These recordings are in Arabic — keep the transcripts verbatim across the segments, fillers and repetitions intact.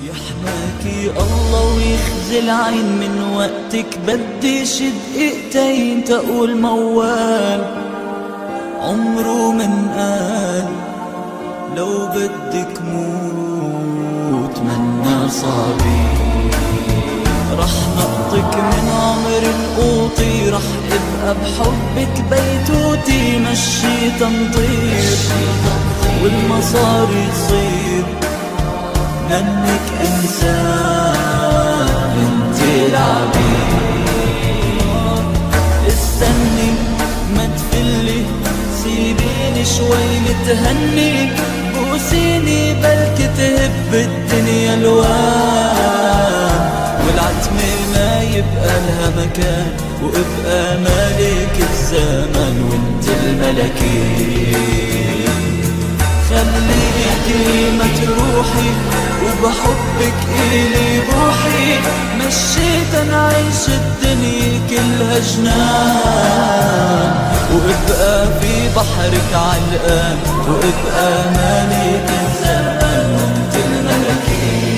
يحماكي الله ويخزي العين من وقتك، بدي شد دقيقتين تقول موال. عمره من قال لو بدك موت منا صابي، رح نقطك من عمر القوطي، رح ابقى بحبك بيتوتي، مشي تنطير والمصاري يصير منك انسان انت العبيد. استني ما تفلي سيبيني شوي نتهني، بوسيني بلكي تهب الدنيا الوان، والعتمة ما يبقى لها مكان، وابقى مالك الزمان وانت الملكي. خليكي ما تروحي وبحبك إلي روحي، مشيت نعيش الدنيا كلها جنان، وابقى في بحرك علقان، وابقى مالك الزمان وانت الملكي.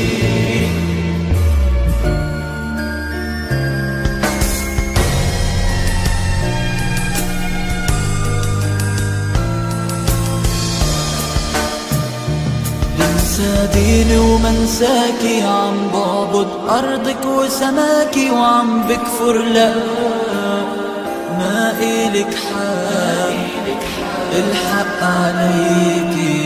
انسى ديني ومنساكي، عم بعبد أرضك وسماكي، وعم بكفر لا ما إلك حق، الحق عليكي